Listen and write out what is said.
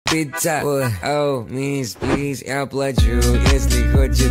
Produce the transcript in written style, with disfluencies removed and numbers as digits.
пицца. Ой, оу, мисс, плиз, я плачу. Если хочет